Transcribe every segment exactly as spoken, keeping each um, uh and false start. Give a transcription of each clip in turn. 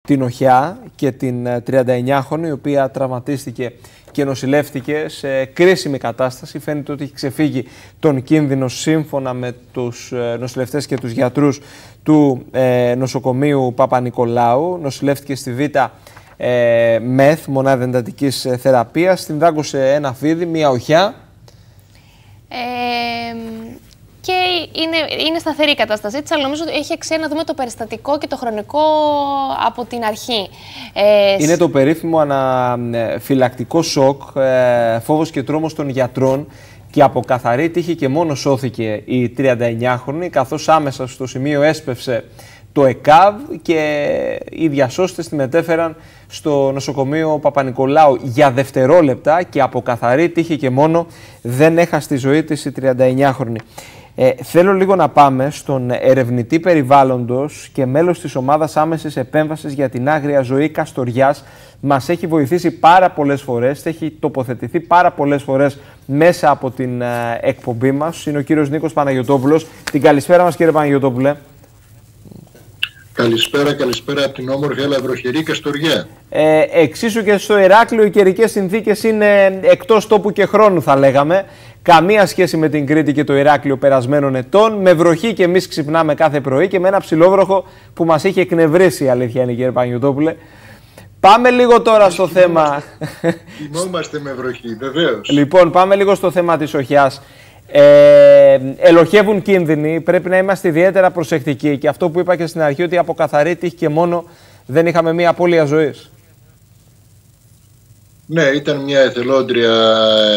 την Οχιά και την τριανταεννιάχρονη, η οποία τραυματίστηκε και νοσηλεύτηκε σε κρίσιμη κατάσταση. Φαίνεται ότι έχει ξεφύγει τον κίνδυνο σύμφωνα με τους νοσηλευτές και τους γιατρούς του ε, νοσοκομείου Παπα-Νικολάου. Νοσηλεύτηκε στη Β' ε, ΜΕΘ, μονάδα εντατικής θεραπείας. Την δάγκωσε ένα φίδι, μία οχιά. Ε, και είναι, είναι σταθερή η κατάστασή της, αλλά νομίζω ότι έχει αξία να δούμε το περιστατικό και το χρονικό από την αρχή. Ε, είναι το περίφημο αναφυλακτικό σοκ, ε, φόβος και τρόμος των γιατρών, και από καθαρή τύχη και μόνο σώθηκε η τριανταεννιάχρονη, καθώς άμεσα στο σημείο έσπευσε το ΕΚΑΒ και οι διασώστες τη μετέφεραν στο νοσοκομείο Παπα-Νικολάου για δευτερόλεπτα, και από καθαρή τύχη και μόνο δεν έχασε τη ζωή της η τριανταεννιάχρονη. Ε, θέλω λίγο να πάμε στον ερευνητή περιβάλλοντος και μέλος της ομάδας άμεσης επέμβασης για την άγρια ζωή Καστοριάς. Μας έχει βοηθήσει πάρα πολλές φορές, έχει τοποθετηθεί πάρα πολλές φορές μέσα από την ε, εκπομπή μας. Είναι ο κύριος Νίκος Παναγιωτόπουλος. Την καλησπέρα μας, κύριε Παναγιωτόπουλε. Καλησπέρα, καλησπέρα από την όμορφη αλλά βροχερή Καστοριά. Ε, εξίσου και στο Ηράκλειο οι καιρικές συνθήκες είναι εκτός τόπου και χρόνου, θα λέγαμε. Καμία σχέση με την Κρήτη και το Ηράκλειο περασμένων ετών. Με βροχή και εμείς ξυπνάμε κάθε πρωί και με ένα ψιλόβροχο που μας είχε εκνευρίσει, η αλήθεια είναι, κύριε Παναγιωτόπουλε. Πάμε λίγο τώρα εμείς στο θέμα. Θυμόμαστε με βροχή, βεβαίως. Λοιπόν, πάμε λίγο στο θέμα της Οχιάς. Ε, ελοχεύουν κίνδυνοι, πρέπει να είμαστε ιδιαίτερα προσεκτικοί, και αυτό που είπα και στην αρχή, ότι από καθαρή τύχη και μόνο δεν είχαμε μία απώλεια ζωής. Ναι, ήταν μια εθελόντρια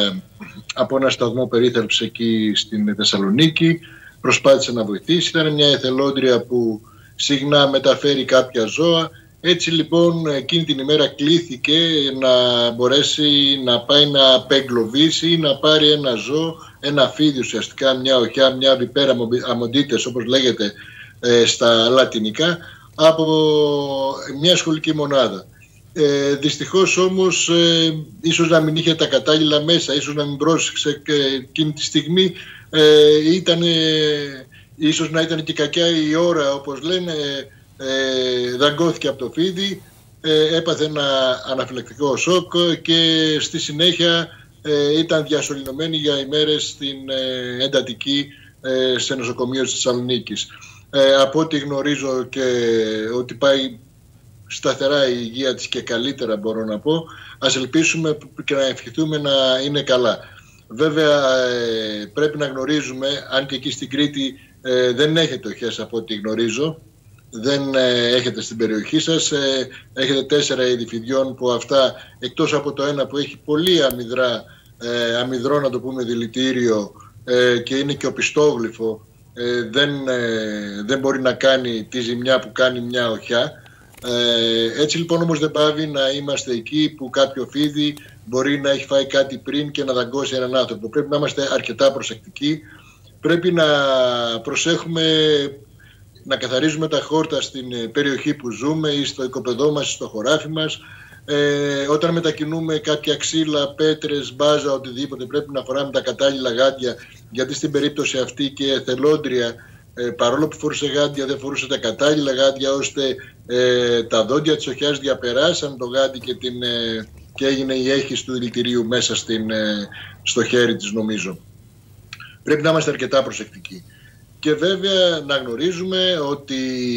από ένα σταθμό περίθαλψης εκεί στην Θεσσαλονίκη, προσπάθησε να βοηθήσει. Ήταν μια εθελόντρια που συχνά μεταφέρει κάποια ζώα. Έτσι λοιπόν εκείνη την ημέρα κλήθηκε να μπορέσει να πάει να απεγκλωβίσει ή να πάρει ένα ζώο, ένα φίδι ουσιαστικά, μια οχιά, μια βιπέρα αμοντίτες όπως λέγεται ε, στα λατινικά, από μια σχολική μονάδα. Ε, δυστυχώς όμως ε, ίσως να μην είχε τα κατάλληλα μέσα, ίσως να μην πρόσεξε και εκείνη τη στιγμή, ε, ήτανε, ίσως να ήταν και κακιά η ώρα όπως λένε, ε, δαγκώθηκε από το φίδι, ε, έπαθε ένα αναφυλακτικό σοκ και στη συνέχεια ε, ήταν διασωληνωμένη για ημέρες στην ε, εντατική ε, σε νοσοκομείο της Θεσσαλονίκης. Ε, από ό,τι γνωρίζω και ότι πάει σταθερά η υγεία της και καλύτερα, μπορώ να πω, ας ελπίσουμε και να ευχηθούμε να είναι καλά. Βέβαια ε, πρέπει να γνωρίζουμε, αν και εκεί στην Κρήτη ε, δεν έχετε οχιές από ό,τι γνωρίζω, δεν ε, έχετε στην περιοχή σας, ε, έχετε τέσσερα είδη φιδιών που αυτά, εκτός από το ένα που έχει πολύ αμυδρά, ε, αμυδρό να το πούμε δηλητήριο ε, και είναι και οπιστόγλυφο, ε, δεν, ε, δεν μπορεί να κάνει τη ζημιά που κάνει μια οχιά. Ε, έτσι λοιπόν όμως δεν πάβει να είμαστε εκεί που κάποιο φίδι μπορεί να έχει φάει κάτι πριν και να δαγκώσει έναν άνθρωπο. Πρέπει να είμαστε αρκετά προσεκτικοί, πρέπει να προσέχουμε να καθαρίζουμε τα χόρτα στην περιοχή που ζούμε ή στο οικοπεδό μας ή στο χωράφι μας. Ε, όταν μετακινούμε κάποια ξύλα, πέτρες, μπάζα, οτιδήποτε, πρέπει να φοράμε τα κατάλληλα γάντια, γιατί στην περίπτωση αυτή και η εθελόντρια, ε, παρόλο που φορούσε γάντια, δεν φορούσε τα κατάλληλα γάντια, ώστε ε, τα δόντια της οχιάς διαπεράσαν το γάντι και, την, ε, και έγινε η έχηση του δηλητηρίου μέσα στην, ε, στο χέρι της, νομίζω. Πρέπει να είμαστε αρκετά προσεκτικοί. Και βέβαια να γνωρίζουμε ότι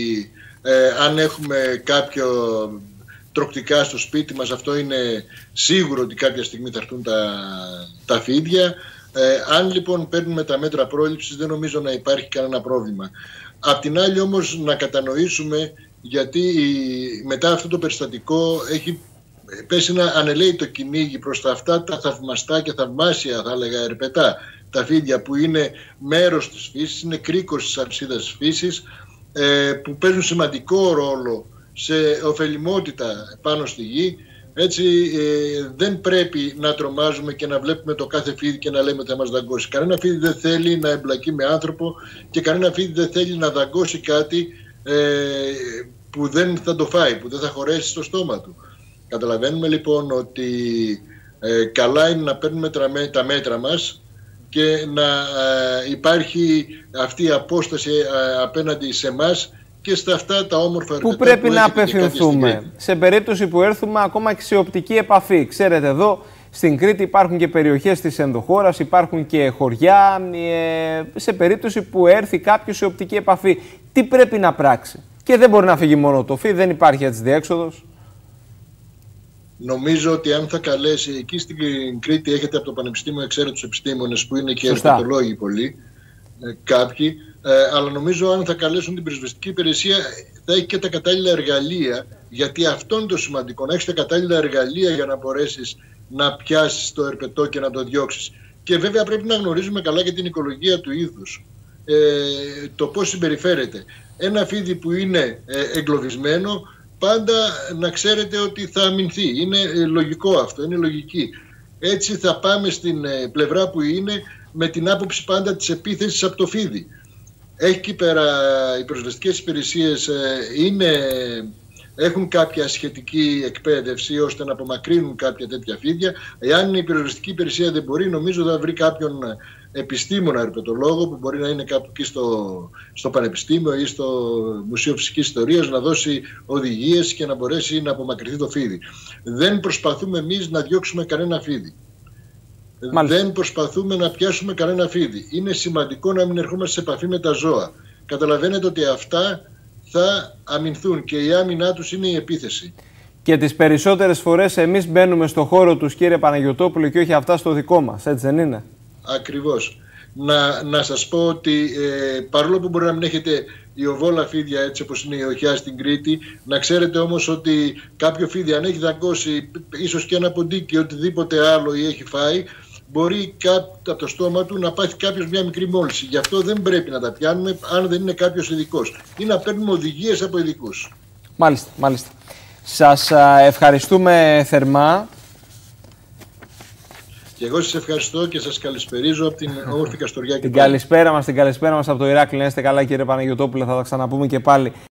ε, αν έχουμε κάποιο τροκτικά στο σπίτι μας, αυτό είναι σίγουρο ότι κάποια στιγμή θα έρθουν τα, τα φίδια. Ε, αν λοιπόν παίρνουμε τα μέτρα πρόληψης, δεν νομίζω να υπάρχει κανένα πρόβλημα. Απ' την άλλη όμως να κατανοήσουμε, γιατί μετά αυτό το περιστατικό έχει πέσει ένα ανελαίητο κυνήγι προς τα αυτά τα θαυμαστά και θαυμάσια, θα έλεγα, ερπετά, τα φίδια που είναι μέρος της φύσης, είναι κρίκος της αψίδας της φύσης, ε, που παίζουν σημαντικό ρόλο σε ωφελιμότητα πάνω στη γη. Έτσι ε, δεν πρέπει να τρομάζουμε και να βλέπουμε το κάθε φίδι και να λέμε ότι θα μας δαγκώσει. Κανένα φίδι δεν θέλει να εμπλακεί με άνθρωπο και κανένα φίδι δεν θέλει να δαγκώσει κάτι ε, που δεν θα το φάει, που δεν θα χωρέσει στο στόμα του. Καταλαβαίνουμε λοιπόν ότι ε, καλά είναι να παίρνουμε τα μέτρα μας και να ε, υπάρχει αυτή η απόσταση ε, απέναντι σε εμάς και στα αυτά τα όμορφα που πρέπει να απευθυνθούμε σε περίπτωση που έρθουμε ακόμα και σε οπτική επαφή. Ξέρετε, εδώ στην Κρήτη υπάρχουν και περιοχές της ενδοχώρας, υπάρχουν και χωριά. Σε περίπτωση που έρθει κάποιος σε οπτική επαφή, τι πρέπει να πράξει? Και δεν μπορεί να φύγει μόνο το φι, δεν υπάρχει έτσι διέξοδος. Νομίζω ότι αν θα καλέσει, εκεί στην Κρήτη έχετε από το Πανεπιστήμιο εξαίρετους επιστήμονες που είναι και ερπετολόγοι πολλοί, κάποιοι, ε, αλλά νομίζω αν θα καλέσουν την πυροσβεστική υπηρεσία θα έχει και τα κατάλληλα εργαλεία, γιατί αυτό είναι το σημαντικό, να έχεις τα κατάλληλα εργαλεία για να μπορέσεις να πιάσεις το ερπετό και να το διώξεις. Και βέβαια πρέπει να γνωρίζουμε καλά και την οικολογία του είδους, ε, το πώς συμπεριφέρεται. Ένα φίδι που είναι ε, εγκλωβισμένο, πάντα να ξέρετε ότι θα αμυνθεί. Είναι ε, λογικό αυτό, είναι λογική. Έτσι θα πάμε στην ε, πλευρά που είναι, με την άποψη πάντα της επίθεσης από το φίδι. Έχει εκεί πέρα οι πυροσβεστικές υπηρεσίες ε, είναι, έχουν κάποια σχετική εκπαίδευση ώστε να απομακρύνουν κάποια τέτοια φίδια. Εάν η πυροσβεστική υπηρεσία δεν μπορεί, νομίζω θα βρει κάποιον επιστήμονα ερπετολόγο που μπορεί να είναι κάπου εκεί στο, στο Πανεπιστήμιο ή στο Μουσείο Φυσικής Ιστορίας, να δώσει οδηγίες και να μπορέσει να απομακρυνθεί το φίδι. Δεν προσπαθούμε εμείς να διώξουμε κανένα φίδι. Μάλιστα. Δεν προσπαθούμε να πιάσουμε κανένα φίδι. Είναι σημαντικό να μην ερχόμαστε σε επαφή με τα ζώα. Καταλαβαίνετε ότι αυτά θα αμυνθούν και η άμυνά τους είναι η επίθεση. Και τις περισσότερες φορές εμείς μπαίνουμε στο χώρο τους, κύριε Παναγιωτόπουλο, και όχι αυτά στο δικό μας. Έτσι δεν είναι? Ακριβώς. Να, να σας πω ότι ε, παρόλο που μπορεί να μην έχετε ιοβόλα φίδια έτσι όπως είναι η οχιά στην Κρήτη, να ξέρετε όμως ότι κάποιο φίδι αν έχει δαγκώσει ίσως και ένα ποντίκι ή οτιδήποτε άλλο ή έχει φάει, μπορεί από το στόμα του να πάθει κάποιος μια μικρή μόλυνση. Γι' αυτό δεν πρέπει να τα πιάνουμε αν δεν είναι κάποιος ειδικός, ή να παίρνουμε οδηγίες από ειδικούς. Μάλιστα, μάλιστα. Σας ευχαριστούμε θερμά. Και εγώ σας ευχαριστώ και σας καλησπερίζω από την όμορφη Καστοριά. Την καλησπέρα μας, την καλησπέρα μας από το Ηράκλειο. Να είστε καλά, κύριε Παναγιωτόπουλε, θα τα ξαναπούμε και πάλι.